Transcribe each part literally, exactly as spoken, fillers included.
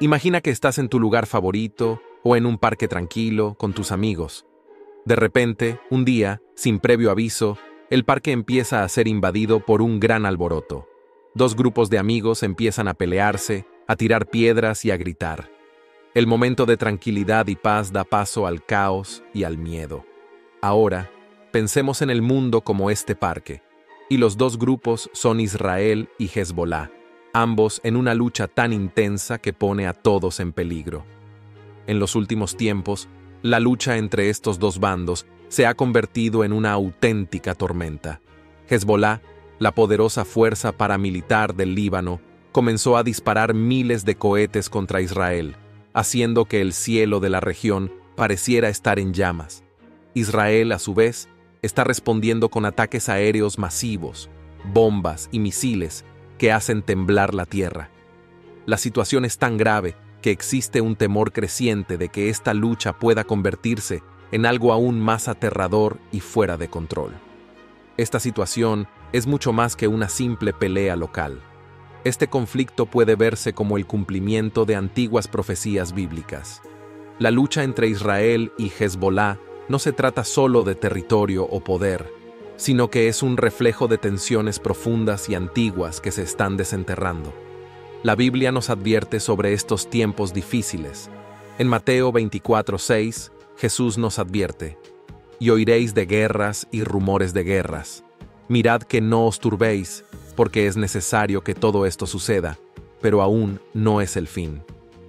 Imagina que estás en tu lugar favorito o en un parque tranquilo con tus amigos. De repente, un día, sin previo aviso, el parque empieza a ser invadido por un gran alboroto. Dos grupos de amigos empiezan a pelearse, a tirar piedras y a gritar. El momento de tranquilidad y paz da paso al caos y al miedo. Ahora, pensemos en el mundo como este parque, y los dos grupos son Israel y Hezbolá, ambos en una lucha tan intensa que pone a todos en peligro. En los últimos tiempos, la lucha entre estos dos bandos se ha convertido en una auténtica tormenta. Hezbolá, la poderosa fuerza paramilitar del Líbano, comenzó a disparar miles de cohetes contra Israel, haciendo que el cielo de la región pareciera estar en llamas. Israel, a su vez, está respondiendo con ataques aéreos masivos, bombas y misiles que hacen temblar la tierra. La situación es tan grave que existe un temor creciente de que esta lucha pueda convertirse en algo aún más aterrador y fuera de control. Esta situación es mucho más que una simple pelea local. Este conflicto puede verse como el cumplimiento de antiguas profecías bíblicas. La lucha entre Israel y Hezbolá no se trata solo de territorio o poder, sino que es un reflejo de tensiones profundas y antiguas que se están desenterrando. La Biblia nos advierte sobre estos tiempos difíciles. En Mateo veinticuatro seis, Jesús nos advierte: «Y oiréis de guerras y rumores de guerras. Mirad que no os turbéis, porque es necesario que todo esto suceda, pero aún no es el fin».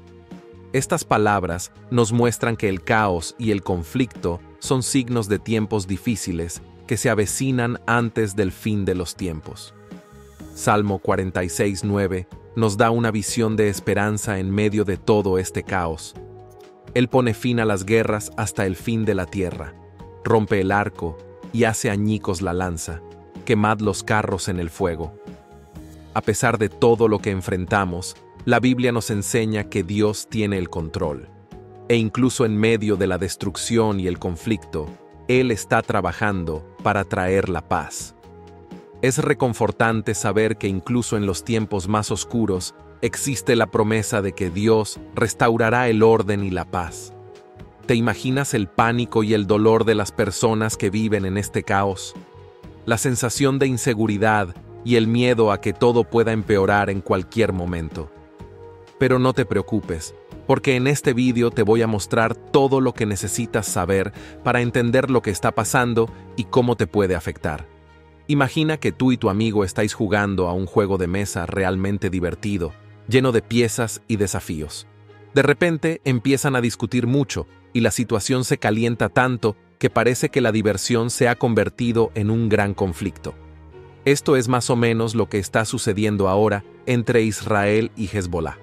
Estas palabras nos muestran que el caos y el conflicto son signos de tiempos difíciles que se avecinan antes del fin de los tiempos. Salmo cuarenta y seis nueve nos da una visión de esperanza en medio de todo este caos. Él pone fin a las guerras hasta el fin de la tierra, rompe el arco y hace añicos la lanza, quemad los carros en el fuego. A pesar de todo lo que enfrentamos, la Biblia nos enseña que Dios tiene el control. E incluso en medio de la destrucción y el conflicto, Él está trabajando para traer la paz. Es reconfortante saber que incluso en los tiempos más oscuros existe la promesa de que Dios restaurará el orden y la paz. ¿Te imaginas el pánico y el dolor de las personas que viven en este caos? La sensación de inseguridad y el miedo a que todo pueda empeorar en cualquier momento. Pero no te preocupes, porque en este vídeo te voy a mostrar todo lo que necesitas saber para entender lo que está pasando y cómo te puede afectar. Imagina que tú y tu amigo estáis jugando a un juego de mesa realmente divertido, lleno de piezas y desafíos. De repente empiezan a discutir mucho y la situación se calienta tanto que parece que la diversión se ha convertido en un gran conflicto. Esto es más o menos lo que está sucediendo ahora entre Israel y Hezbolá.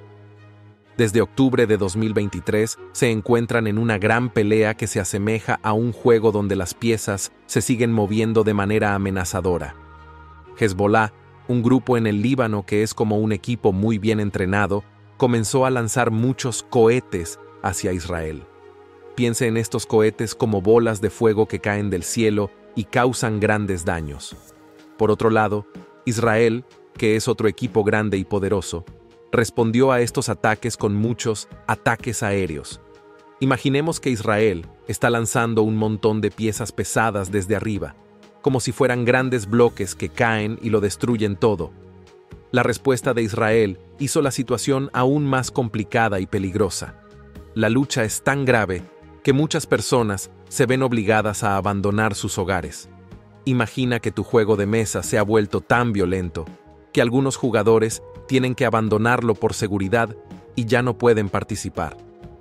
Desde octubre de dos mil veintitrés se encuentran en una gran pelea que se asemeja a un juego donde las piezas se siguen moviendo de manera amenazadora. Hezbolá, un grupo en el Líbano que es como un equipo muy bien entrenado, comenzó a lanzar muchos cohetes hacia Israel. Piense en estos cohetes como bolas de fuego que caen del cielo y causan grandes daños. Por otro lado, Israel, que es otro equipo grande y poderoso, respondió a estos ataques con muchos ataques aéreos. Imaginemos que Israel está lanzando un montón de piezas pesadas desde arriba, como si fueran grandes bloques que caen y lo destruyen todo. La respuesta de Israel hizo la situación aún más complicada y peligrosa. La lucha es tan grave que muchas personas se ven obligadas a abandonar sus hogares. Imagina que tu juego de mesa se ha vuelto tan violento que algunos jugadores tienen que abandonarlo por seguridad y ya no pueden participar.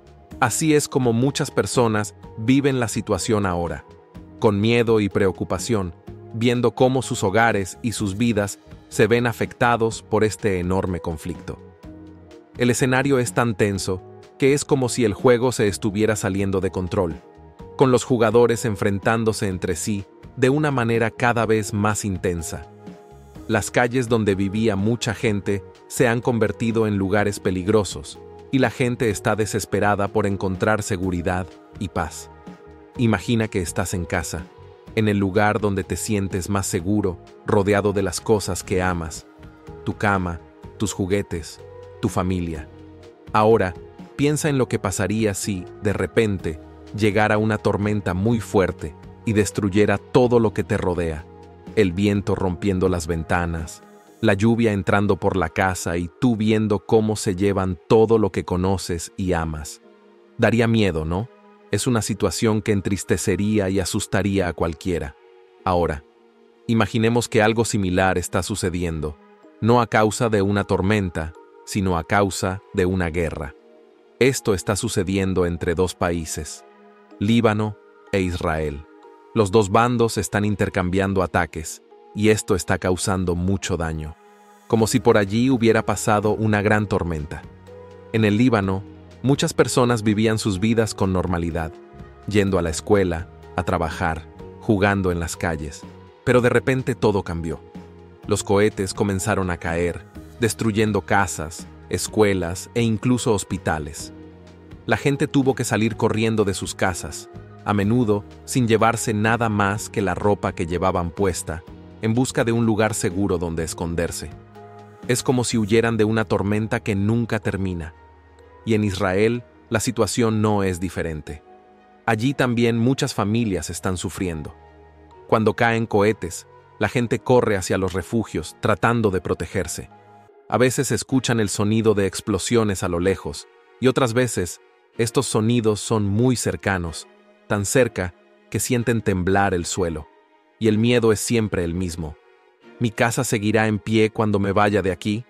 Así es como muchas personas viven la situación ahora, con miedo y preocupación, viendo cómo sus hogares y sus vidas se ven afectados por este enorme conflicto. El escenario es tan tenso que es como si el juego se estuviera saliendo de control, con los jugadores enfrentándose entre sí de una manera cada vez más intensa. Las calles donde vivía mucha gente se han convertido en lugares peligrosos y la gente está desesperada por encontrar seguridad y paz. Imagina que estás en casa, en el lugar donde te sientes más seguro, rodeado de las cosas que amas, tu cama, tus juguetes, tu familia. Ahora, piensa en lo que pasaría si, de repente, llegara una tormenta muy fuerte y destruyera todo lo que te rodea. El viento rompiendo las ventanas, la lluvia entrando por la casa y tú viendo cómo se llevan todo lo que conoces y amas. Daría miedo, ¿no? Es una situación que entristecería y asustaría a cualquiera. Ahora, imaginemos que algo similar está sucediendo, no a causa de una tormenta, sino a causa de una guerra. Esto está sucediendo entre dos países, Líbano e Israel. Los dos bandos están intercambiando ataques, y esto está causando mucho daño, como si por allí hubiera pasado una gran tormenta. En el Líbano, muchas personas vivían sus vidas con normalidad, yendo a la escuela, a trabajar, jugando en las calles, pero de repente todo cambió. Los cohetes comenzaron a caer, destruyendo casas, escuelas e incluso hospitales. La gente tuvo que salir corriendo de sus casas, a menudo sin llevarse nada más que la ropa que llevaban puesta, en busca de un lugar seguro donde esconderse. Es como si huyeran de una tormenta que nunca termina. Y en Israel, la situación no es diferente. Allí también muchas familias están sufriendo. Cuando caen cohetes, la gente corre hacia los refugios tratando de protegerse. A veces escuchan el sonido de explosiones a lo lejos, y otras veces, estos sonidos son muy cercanos, tan cerca que sienten temblar el suelo. Y el miedo es siempre el mismo. ¿Mi casa seguirá en pie cuando me vaya de aquí?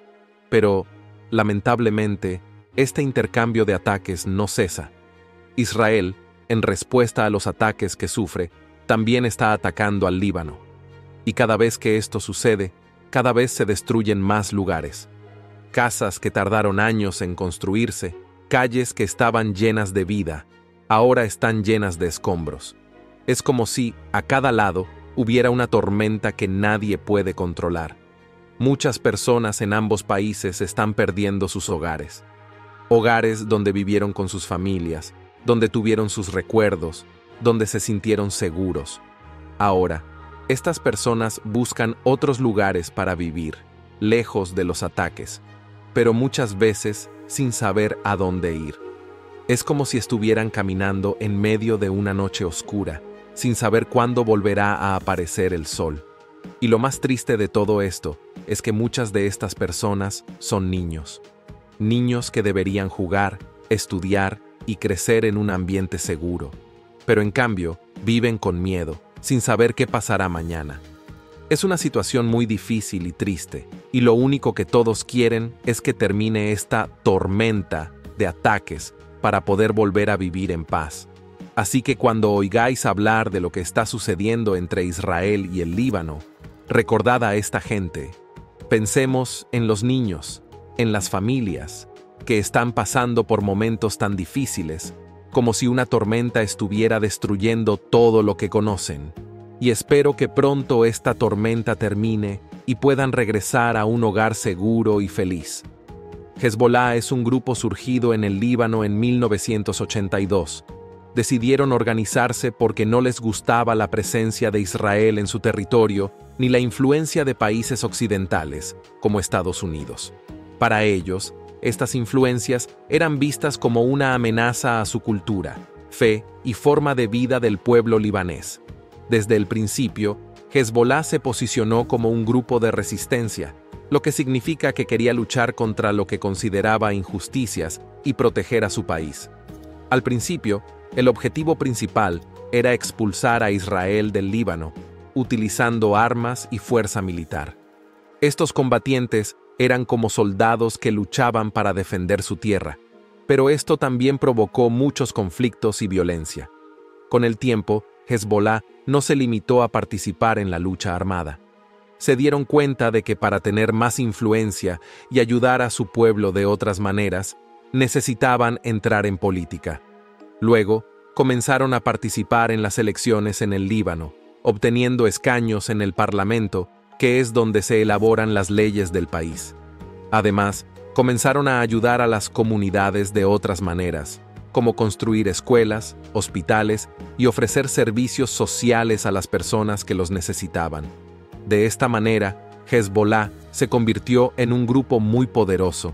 Pero, lamentablemente, este intercambio de ataques no cesa. Israel, en respuesta a los ataques que sufre, también está atacando al Líbano. Y cada vez que esto sucede, cada vez se destruyen más lugares. Casas que tardaron años en construirse, calles que estaban llenas de vida, ahora están llenas de escombros. Es como si, a cada lado, hubiera una tormenta que nadie puede controlar. Muchas personas en ambos países están perdiendo sus hogares. Hogares donde vivieron con sus familias, donde tuvieron sus recuerdos, donde se sintieron seguros. Ahora, estas personas buscan otros lugares para vivir, lejos de los ataques, pero muchas veces sin saber a dónde ir. Es como si estuvieran caminando en medio de una noche oscura, sin saber cuándo volverá a aparecer el sol. Y lo más triste de todo esto es que muchas de estas personas son niños. Niños que deberían jugar, estudiar y crecer en un ambiente seguro. Pero en cambio, viven con miedo, sin saber qué pasará mañana. Es una situación muy difícil y triste, y lo único que todos quieren es que termine esta tormenta de ataques para poder volver a vivir en paz. Así que cuando oigáis hablar de lo que está sucediendo entre Israel y el Líbano, recordad a esta gente. Pensemos en los niños, en las familias, que están pasando por momentos tan difíciles, como si una tormenta estuviera destruyendo todo lo que conocen. Y espero que pronto esta tormenta termine y puedan regresar a un hogar seguro y feliz. Hezbollah es un grupo surgido en el Líbano en mil novecientos ochenta y dos. Decidieron organizarse porque no les gustaba la presencia de Israel en su territorio ni la influencia de países occidentales, como Estados Unidos. Para ellos, estas influencias eran vistas como una amenaza a su cultura, fe y forma de vida del pueblo libanés. Desde el principio, Hezbollah se posicionó como un grupo de resistencia, lo que significa que quería luchar contra lo que consideraba injusticias y proteger a su país. Al principio, el objetivo principal era expulsar a Israel del Líbano, utilizando armas y fuerza militar. Estos combatientes eran como soldados que luchaban para defender su tierra, pero esto también provocó muchos conflictos y violencia. Con el tiempo, Hezbollah no se limitó a participar en la lucha armada. Se dieron cuenta de que para tener más influencia y ayudar a su pueblo de otras maneras, necesitaban entrar en política. Luego, comenzaron a participar en las elecciones en el Líbano, obteniendo escaños en el Parlamento, que es donde se elaboran las leyes del país. Además, comenzaron a ayudar a las comunidades de otras maneras, como construir escuelas, hospitales y ofrecer servicios sociales a las personas que los necesitaban. De esta manera, Hezbollah se convirtió en un grupo muy poderoso,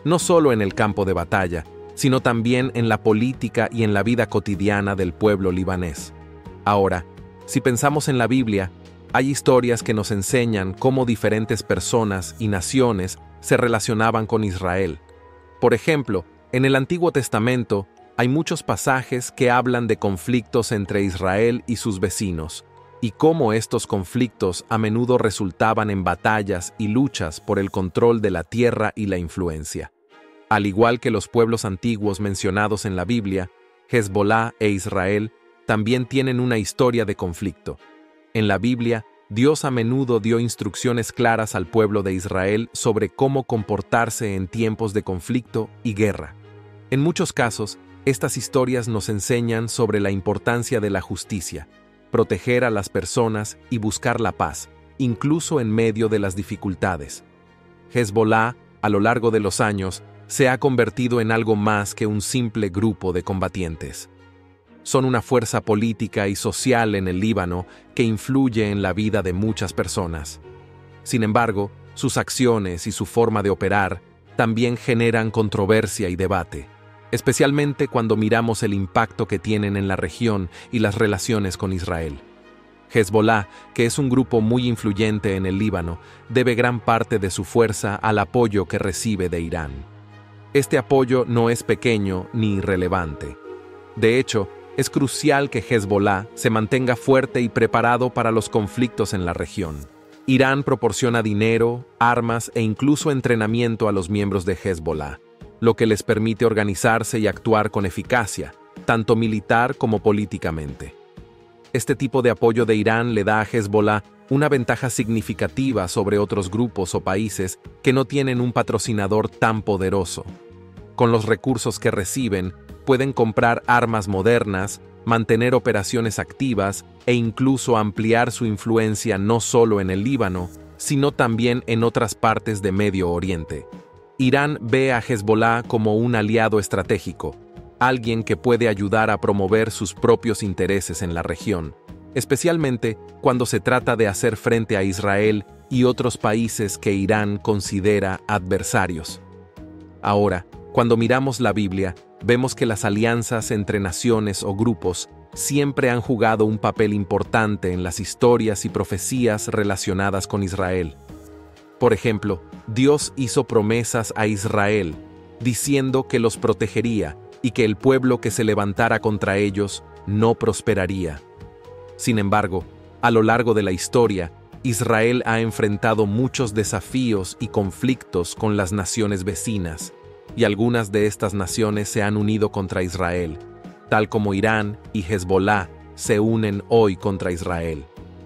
no solo en el campo de batalla, sino también en la política y en la vida cotidiana del pueblo libanés. Ahora, si pensamos en la Biblia, hay historias que nos enseñan cómo diferentes personas y naciones se relacionaban con Israel. Por ejemplo, en el Antiguo Testamento hay muchos pasajes que hablan de conflictos entre Israel y sus vecinos, y cómo estos conflictos a menudo resultaban en batallas y luchas por el control de la tierra y la influencia. Al igual que los pueblos antiguos mencionados en la Biblia, Hezbolá e Israel también tienen una historia de conflicto. En la Biblia, Dios a menudo dio instrucciones claras al pueblo de Israel sobre cómo comportarse en tiempos de conflicto y guerra. En muchos casos, estas historias nos enseñan sobre la importancia de la justicia, proteger a las personas y buscar la paz, incluso en medio de las dificultades. Hezbolá, a lo largo de los años, se ha convertido en algo más que un simple grupo de combatientes. Son una fuerza política y social en el Líbano que influye en la vida de muchas personas. Sin embargo, sus acciones y su forma de operar también generan controversia y debate, especialmente cuando miramos el impacto que tienen en la región y las relaciones con Israel. Hezbolá, que es un grupo muy influyente en el Líbano, debe gran parte de su fuerza al apoyo que recibe de Irán. Este apoyo no es pequeño ni irrelevante. De hecho, es crucial que Hezbolá se mantenga fuerte y preparado para los conflictos en la región. Irán proporciona dinero, armas e incluso entrenamiento a los miembros de Hezbolá, lo que les permite organizarse y actuar con eficacia, tanto militar como políticamente. Este tipo de apoyo de Irán le da a Hezbolá una ventaja significativa sobre otros grupos o países que no tienen un patrocinador tan poderoso. Con los recursos que reciben, pueden comprar armas modernas, mantener operaciones activas e incluso ampliar su influencia no solo en el Líbano, sino también en otras partes de Medio Oriente. Irán ve a Hezbolá como un aliado estratégico, alguien que puede ayudar a promover sus propios intereses en la región, especialmente cuando se trata de hacer frente a Israel y otros países que Irán considera adversarios. Ahora, cuando miramos la Biblia, vemos que las alianzas entre naciones o grupos siempre han jugado un papel importante en las historias y profecías relacionadas con Israel. Por ejemplo, Dios hizo promesas a Israel, diciendo que los protegería y que el pueblo que se levantara contra ellos no prosperaría. Sin embargo, a lo largo de la historia, Israel ha enfrentado muchos desafíos y conflictos con las naciones vecinas, y algunas de estas naciones se han unido contra Israel, tal como Irán y Hezbolá se unen hoy contra Israel.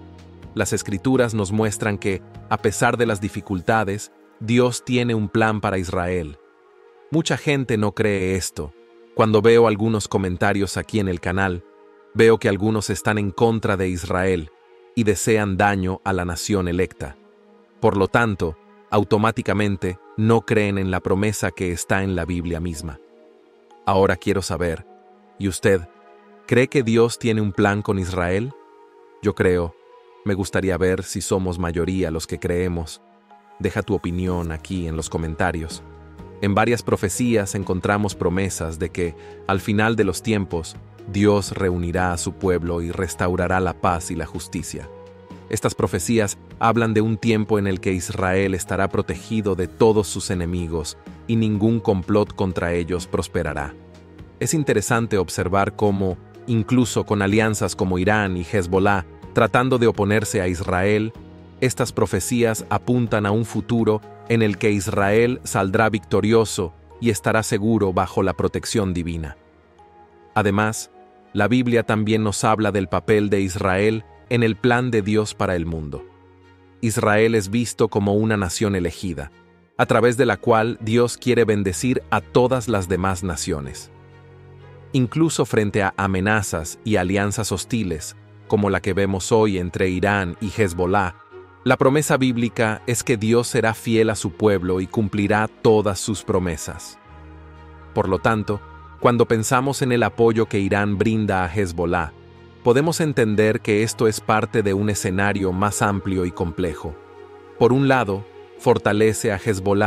Las Escrituras nos muestran que, a pesar de las dificultades, Dios tiene un plan para Israel. Mucha gente no cree esto. Cuando veo algunos comentarios aquí en el canal, veo que algunos están en contra de Israel y desean daño a la nación electa. Por lo tanto, automáticamente no creen en la promesa que está en la Biblia misma. Ahora quiero saber, ¿y usted cree que Dios tiene un plan con Israel? Yo creo. Me gustaría ver si somos mayoría los que creemos. Deja tu opinión aquí en los comentarios. En varias profecías encontramos promesas de que, al final de los tiempos, Dios reunirá a su pueblo y restaurará la paz y la justicia. Estas profecías hablan de un tiempo en el que Israel estará protegido de todos sus enemigos y ningún complot contra ellos prosperará. Es interesante observar cómo, incluso con alianzas como Irán y Hezbolá, tratando de oponerse a Israel, estas profecías apuntan a un futuro en el que Israel saldrá victorioso y estará seguro bajo la protección divina. Además, la Biblia también nos habla del papel de Israel en el plan de Dios para el mundo. Israel es visto como una nación elegida, a través de la cual Dios quiere bendecir a todas las demás naciones. Incluso frente a amenazas y alianzas hostiles, como la que vemos hoy entre Irán y Hezbolá, la promesa bíblica es que Dios será fiel a su pueblo y cumplirá todas sus promesas. Por lo tanto, cuando pensamos en el apoyo que Irán brinda a Hezbolá, podemos entender que esto es parte de un escenario más amplio y complejo. Por un lado, fortalece a Hezbolá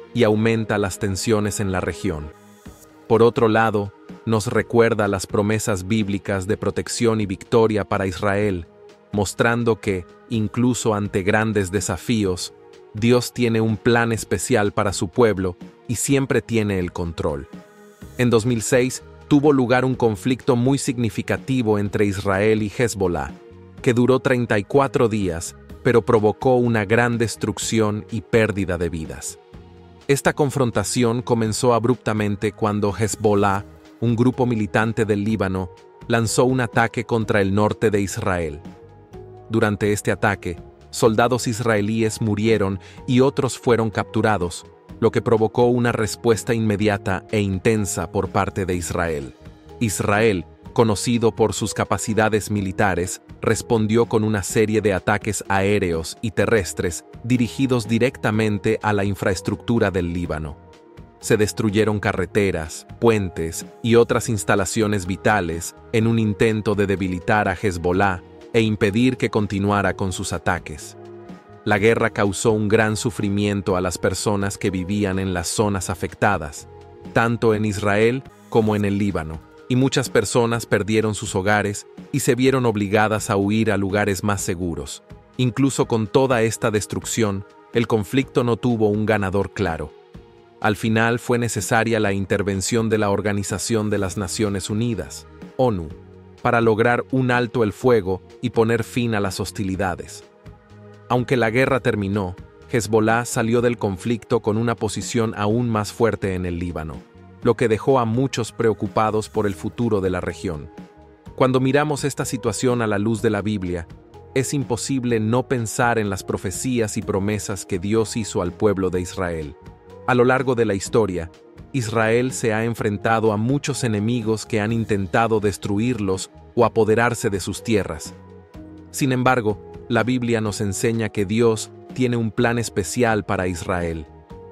y aumenta las tensiones en la región. Por otro lado, nos recuerda las promesas bíblicas de protección y victoria para Israel, mostrando que, incluso ante grandes desafíos, Dios tiene un plan especial para su pueblo y siempre tiene el control. En dos mil seis tuvo lugar un conflicto muy significativo entre Israel y Hezbolá, que duró treinta y cuatro días, pero provocó una gran destrucción y pérdida de vidas. Esta confrontación comenzó abruptamente cuando Hezbolá, un grupo militante del Líbano, lanzó un ataque contra el norte de Israel. Durante este ataque, soldados israelíes murieron y otros fueron capturados, lo que provocó una respuesta inmediata e intensa por parte de Israel. Israel, conocido por sus capacidades militares, respondió con una serie de ataques aéreos y terrestres dirigidos directamente a la infraestructura del Líbano. Se destruyeron carreteras, puentes y otras instalaciones vitales en un intento de debilitar a Hezbolá e impedir que continuara con sus ataques. La guerra causó un gran sufrimiento a las personas que vivían en las zonas afectadas, tanto en Israel como en el Líbano, y muchas personas perdieron sus hogares y se vieron obligadas a huir a lugares más seguros. Incluso con toda esta destrucción, el conflicto no tuvo un ganador claro. Al final fue necesaria la intervención de la Organización de las Naciones Unidas, ONU, para lograr un alto el fuego y poner fin a las hostilidades. Aunque la guerra terminó, Hezbolá salió del conflicto con una posición aún más fuerte en el Líbano, lo que dejó a muchos preocupados por el futuro de la región. Cuando miramos esta situación a la luz de la Biblia, es imposible no pensar en las profecías y promesas que Dios hizo al pueblo de Israel. A lo largo de la historia, Israel se ha enfrentado a muchos enemigos que han intentado destruirlos o apoderarse de sus tierras. Sin embargo, la Biblia nos enseña que Dios tiene un plan especial para Israel.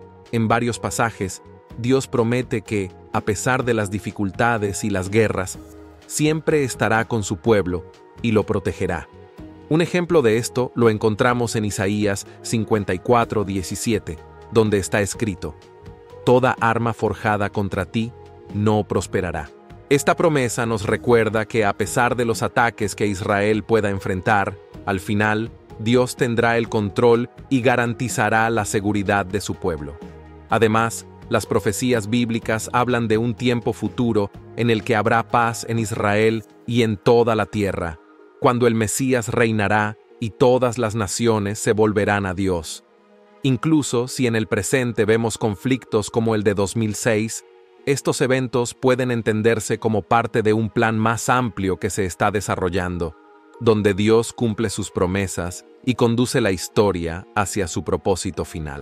En varios pasajes, Dios promete que, a pesar de las dificultades y las guerras, siempre estará con su pueblo y lo protegerá. Un ejemplo de esto lo encontramos en Isaías cincuenta y cuatro, diecisiete, donde está escrito: «Toda arma forjada contra ti no prosperará». Esta promesa nos recuerda que a pesar de los ataques que Israel pueda enfrentar, al final, Dios tendrá el control y garantizará la seguridad de su pueblo. Además, las profecías bíblicas hablan de un tiempo futuro en el que habrá paz en Israel y en toda la tierra, cuando el Mesías reinará y todas las naciones se volverán a Dios. Incluso si en el presente vemos conflictos como el de dos mil seis, estos eventos pueden entenderse como parte de un plan más amplio que se está desarrollando, donde Dios cumple sus promesas y conduce la historia hacia su propósito final.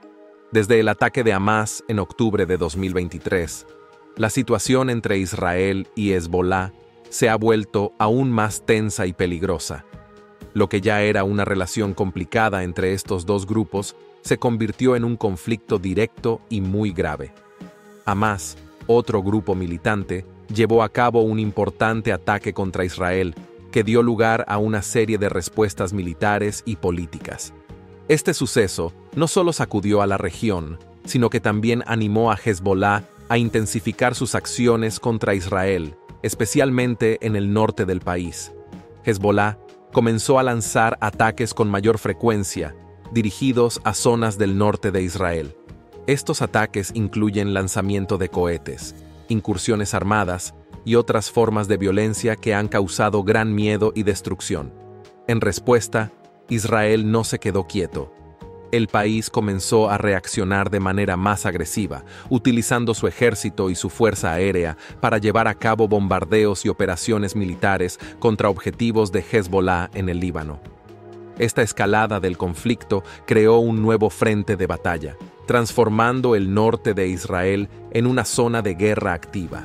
Desde el ataque de Hamás en octubre de dos mil veintitrés, la situación entre Israel y Hezbolá se ha vuelto aún más tensa y peligrosa. Lo que ya era una relación complicada entre estos dos grupos se convirtió en un conflicto directo y muy grave. Hamás, otro grupo militante, llevó a cabo un importante ataque contra Israel, que dio lugar a una serie de respuestas militares y políticas. Este suceso no solo sacudió a la región, sino que también animó a Hezbolá a intensificar sus acciones contra Israel, especialmente en el norte del país. Hezbolá comenzó a lanzar ataques con mayor frecuencia, dirigidos a zonas del norte de Israel. Estos ataques incluyen lanzamiento de cohetes, incursiones armadas y otras formas de violencia que han causado gran miedo y destrucción. En respuesta, Israel no se quedó quieto. El país comenzó a reaccionar de manera más agresiva, utilizando su ejército y su fuerza aérea para llevar a cabo bombardeos y operaciones militares contra objetivos de Hezbolá en el Líbano. Esta escalada del conflicto creó un nuevo frente de batalla, transformando el norte de Israel en una zona de guerra activa.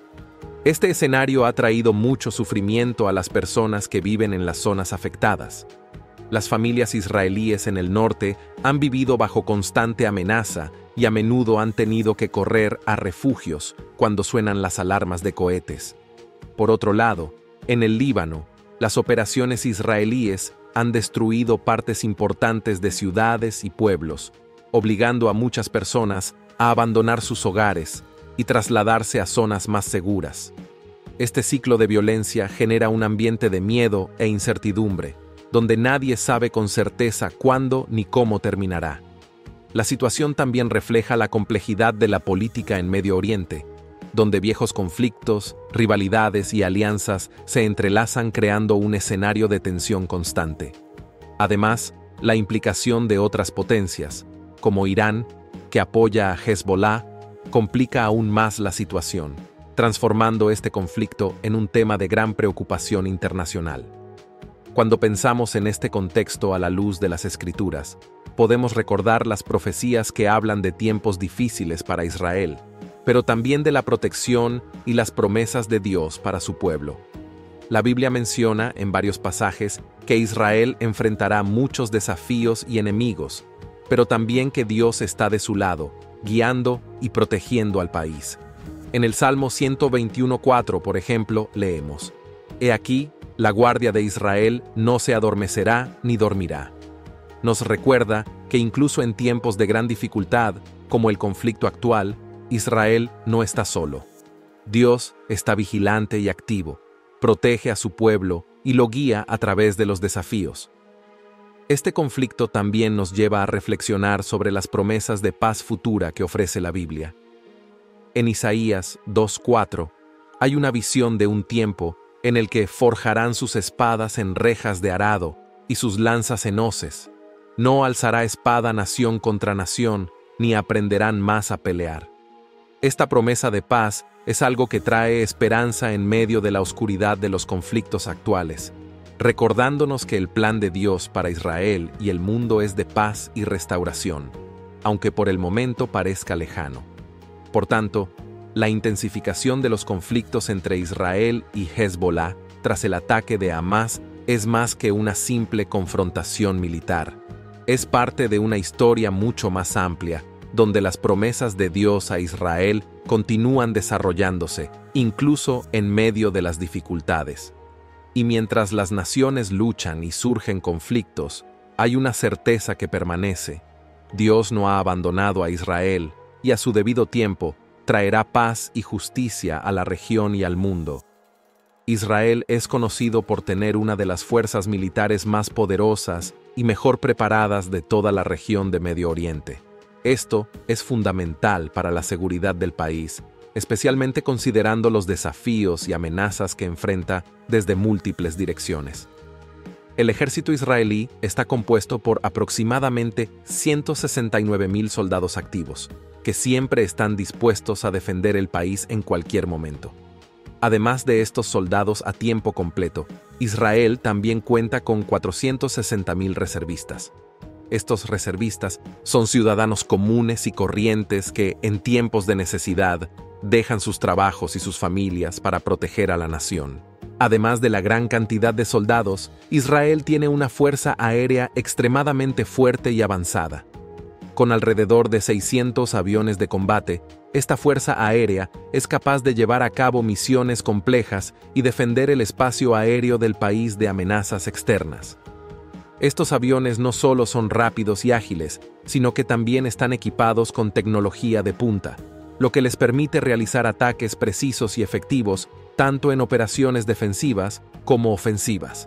Este escenario ha traído mucho sufrimiento a las personas que viven en las zonas afectadas. Las familias israelíes en el norte han vivido bajo constante amenaza y a menudo han tenido que correr a refugios cuando suenan las alarmas de cohetes. Por otro lado, en el Líbano, las operaciones israelíes han destruido partes importantes de ciudades y pueblos, obligando a muchas personas a abandonar sus hogares y trasladarse a zonas más seguras. Este ciclo de violencia genera un ambiente de miedo e incertidumbre, donde nadie sabe con certeza cuándo ni cómo terminará. La situación también refleja la complejidad de la política en Medio Oriente, donde viejos conflictos, rivalidades y alianzas se entrelazan creando un escenario de tensión constante. Además, la implicación de otras potencias, como Irán, que apoya a Hezbollah, complica aún más la situación, transformando este conflicto en un tema de gran preocupación internacional. Cuando pensamos en este contexto a la luz de las Escrituras, podemos recordar las profecías que hablan de tiempos difíciles para Israel, pero también de la protección y las promesas de Dios para su pueblo. La Biblia menciona en varios pasajes que Israel enfrentará muchos desafíos y enemigos, pero también que Dios está de su lado, guiando y protegiendo al país. En el Salmo ciento veintiuno cuatro, por ejemplo, leemos: «He aquí, la guardia de Israel no se adormecerá ni dormirá». Nos recuerda que incluso en tiempos de gran dificultad, como el conflicto actual, Israel no está solo. Dios está vigilante y activo, protege a su pueblo y lo guía a través de los desafíos. Este conflicto también nos lleva a reflexionar sobre las promesas de paz futura que ofrece la Biblia. En Isaías dos cuatro hay una visión de un tiempo en el que forjarán sus espadas en rejas de arado y sus lanzas en hoces. No alzará espada nación contra nación, ni aprenderán más a pelear. Esta promesa de paz es algo que trae esperanza en medio de la oscuridad de los conflictos actuales, recordándonos que el plan de Dios para Israel y el mundo es de paz y restauración, aunque por el momento parezca lejano. Por tanto, la intensificación de los conflictos entre Israel y Hezbollah tras el ataque de Hamás es más que una simple confrontación militar. Es parte de una historia mucho más amplia, donde las promesas de Dios a Israel continúan desarrollándose, incluso en medio de las dificultades. Y mientras las naciones luchan y surgen conflictos, hay una certeza que permanece: Dios no ha abandonado a Israel, y a su debido tiempo traerá paz y justicia a la región y al mundo. Israel es conocido por tener una de las fuerzas militares más poderosas y mejor preparadas de toda la región de Medio Oriente. Esto es fundamental para la seguridad del país, especialmente considerando los desafíos y amenazas que enfrenta desde múltiples direcciones. El ejército israelí está compuesto por aproximadamente ciento sesenta y nueve mil soldados activos, que siempre están dispuestos a defender el país en cualquier momento. Además de estos soldados a tiempo completo, Israel también cuenta con cuatrocientos sesenta mil reservistas. Estos reservistas son ciudadanos comunes y corrientes que, en tiempos de necesidad, dejan sus trabajos y sus familias para proteger a la nación. Además de la gran cantidad de soldados, Israel tiene una fuerza aérea extremadamente fuerte y avanzada. Con alrededor de seiscientos aviones de combate, esta fuerza aérea es capaz de llevar a cabo misiones complejas y defender el espacio aéreo del país de amenazas externas. Estos aviones no solo son rápidos y ágiles, sino que también están equipados con tecnología de punta, lo que les permite realizar ataques precisos y efectivos tanto en operaciones defensivas como ofensivas.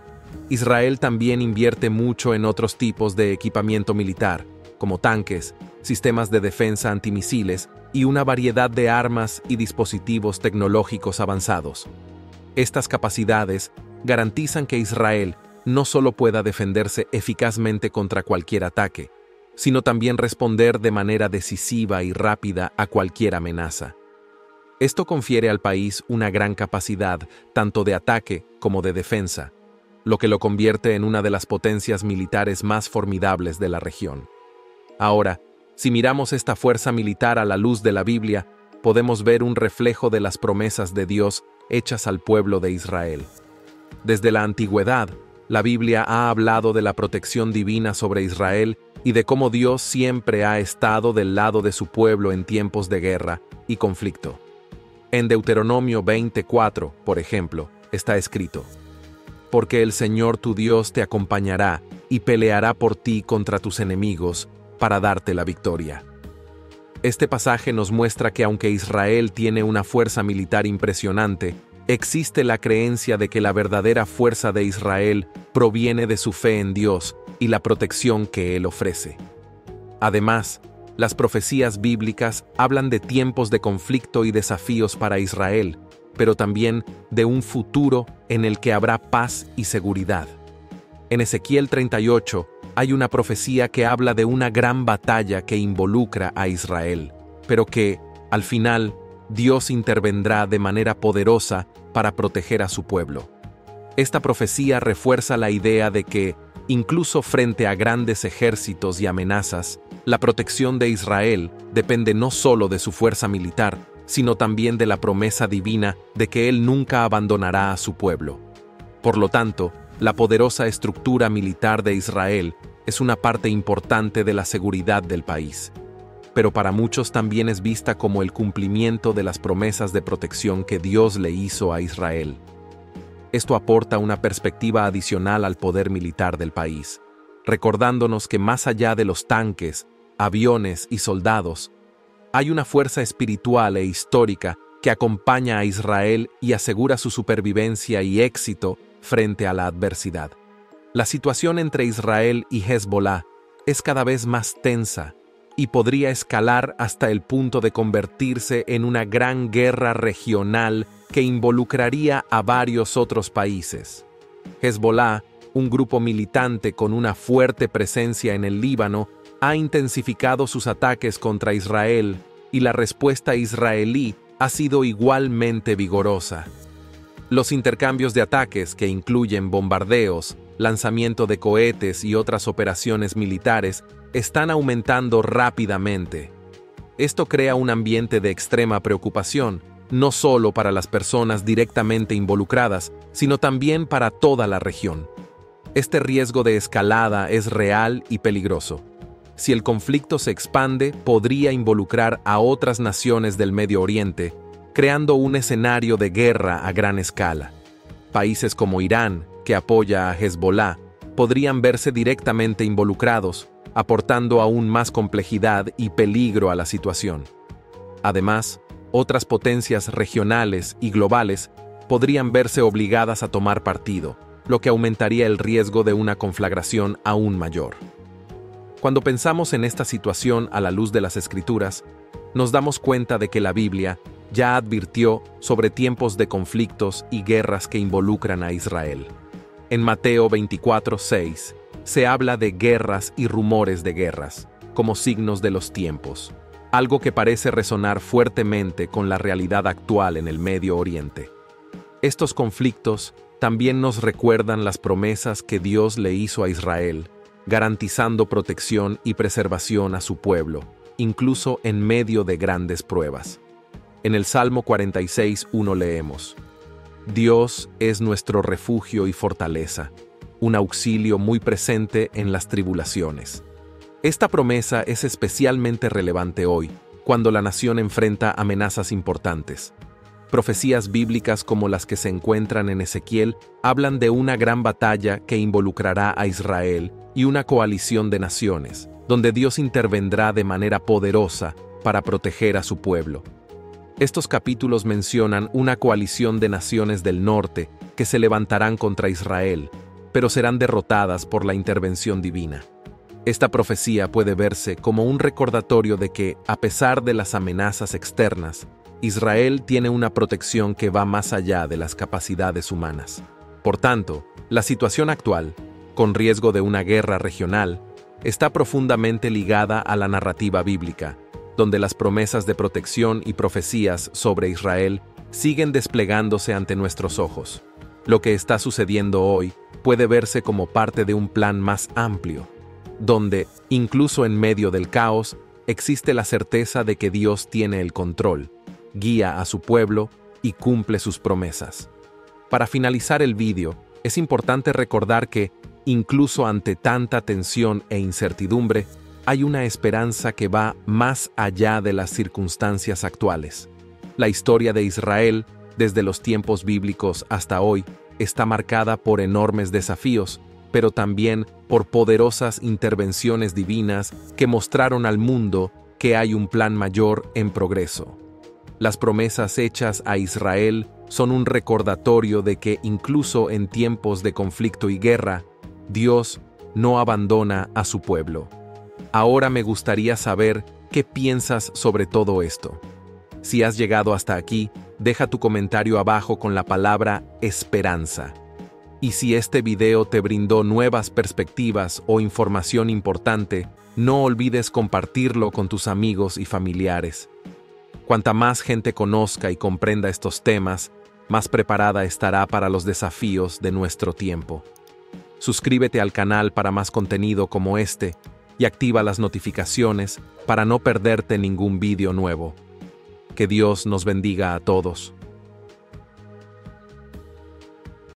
Israel también invierte mucho en otros tipos de equipamiento militar, como tanques, sistemas de defensa antimisiles y una variedad de armas y dispositivos tecnológicos avanzados. Estas capacidades garantizan que Israel no solo pueda defenderse eficazmente contra cualquier ataque, sino también responder de manera decisiva y rápida a cualquier amenaza. Esto confiere al país una gran capacidad tanto de ataque como de defensa, lo que lo convierte en una de las potencias militares más formidables de la región. Ahora, si miramos esta fuerza militar a la luz de la Biblia, podemos ver un reflejo de las promesas de Dios hechas al pueblo de Israel. Desde la antigüedad, la Biblia ha hablado de la protección divina sobre Israel y de cómo Dios siempre ha estado del lado de su pueblo en tiempos de guerra y conflicto. En Deuteronomio veinticuatro, por ejemplo, está escrito: «Porque el Señor tu Dios te acompañará y peleará por ti contra tus enemigos, para darte la victoria. Este pasaje nos muestra que aunque Israel tiene una fuerza militar impresionante, existe la creencia de que la verdadera fuerza de Israel proviene de su fe en Dios y la protección que Él ofrece. Además, las profecías bíblicas hablan de tiempos de conflicto y desafíos para Israel, pero también de un futuro en el que habrá paz y seguridad. En Ezequiel treinta y ocho hay una profecía que habla de una gran batalla que involucra a Israel, pero que, al final, Dios intervendrá de manera poderosa para proteger a su pueblo. Esta profecía refuerza la idea de que, incluso frente a grandes ejércitos y amenazas, la protección de Israel depende no solo de su fuerza militar, sino también de la promesa divina de que Él nunca abandonará a su pueblo. Por lo tanto, la poderosa estructura militar de Israel es una parte importante de la seguridad del país, pero para muchos también es vista como el cumplimiento de las promesas de protección que Dios le hizo a Israel. Esto aporta una perspectiva adicional al poder militar del país, recordándonos que más allá de los tanques, aviones y soldados, hay una fuerza espiritual e histórica que acompaña a Israel y asegura su supervivencia y éxito frente a la adversidad. La situación entre Israel y Hezbolá es cada vez más tensa y podría escalar hasta el punto de convertirse en una gran guerra regional que involucraría a varios otros países. Hezbolá, un grupo militante con una fuerte presencia en el Líbano, ha intensificado sus ataques contra Israel y la respuesta israelí ha sido igualmente vigorosa. Los intercambios de ataques, que incluyen bombardeos, lanzamiento de cohetes y otras operaciones militares, están aumentando rápidamente. Esto crea un ambiente de extrema preocupación, no solo para las personas directamente involucradas, sino también para toda la región. Este riesgo de escalada es real y peligroso. Si el conflicto se expande, podría involucrar a otras naciones del Medio Oriente, creando un escenario de guerra a gran escala. Países como Irán, que apoya a Hezbolá, podrían verse directamente involucrados, aportando aún más complejidad y peligro a la situación. Además, otras potencias regionales y globales podrían verse obligadas a tomar partido, lo que aumentaría el riesgo de una conflagración aún mayor. Cuando pensamos en esta situación a la luz de las Escrituras, nos damos cuenta de que la Biblia ya advirtió sobre tiempos de conflictos y guerras que involucran a Israel. En Mateo veinticuatro seis se habla de guerras y rumores de guerras, como signos de los tiempos, algo que parece resonar fuertemente con la realidad actual en el Medio Oriente. Estos conflictos también nos recuerdan las promesas que Dios le hizo a Israel, garantizando protección y preservación a su pueblo, incluso en medio de grandes pruebas. En el Salmo cuarenta y seis uno leemos: Dios es nuestro refugio y fortaleza, un auxilio muy presente en las tribulaciones. Esta promesa es especialmente relevante hoy, cuando la nación enfrenta amenazas importantes. Profecías bíblicas como las que se encuentran en Ezequiel hablan de una gran batalla que involucrará a Israel y una coalición de naciones, donde Dios intervendrá de manera poderosa para proteger a su pueblo. Estos capítulos mencionan una coalición de naciones del norte que se levantarán contra Israel, pero serán derrotadas por la intervención divina. Esta profecía puede verse como un recordatorio de que, a pesar de las amenazas externas, Israel tiene una protección que va más allá de las capacidades humanas. Por tanto, la situación actual, con riesgo de una guerra regional, está profundamente ligada a la narrativa bíblica, donde las promesas de protección y profecías sobre Israel siguen desplegándose ante nuestros ojos. Lo que está sucediendo hoy puede verse como parte de un plan más amplio, donde, incluso en medio del caos, existe la certeza de que Dios tiene el control, guía a su pueblo y cumple sus promesas. Para finalizar el vídeo, es importante recordar que, incluso ante tanta tensión e incertidumbre, hay una esperanza que va más allá de las circunstancias actuales. La historia de Israel, desde los tiempos bíblicos hasta hoy, está marcada por enormes desafíos, pero también por poderosas intervenciones divinas que mostraron al mundo que hay un plan mayor en progreso. Las promesas hechas a Israel son un recordatorio de que incluso en tiempos de conflicto y guerra, Dios no abandona a su pueblo. Ahora me gustaría saber qué piensas sobre todo esto. Si has llegado hasta aquí, deja tu comentario abajo con la palabra esperanza. Y si este video te brindó nuevas perspectivas o información importante, no olvides compartirlo con tus amigos y familiares. Cuanta más gente conozca y comprenda estos temas, más preparada estará para los desafíos de nuestro tiempo. Suscríbete al canal para más contenido como este y activa las notificaciones para no perderte ningún vídeo nuevo. Que Dios nos bendiga a todos.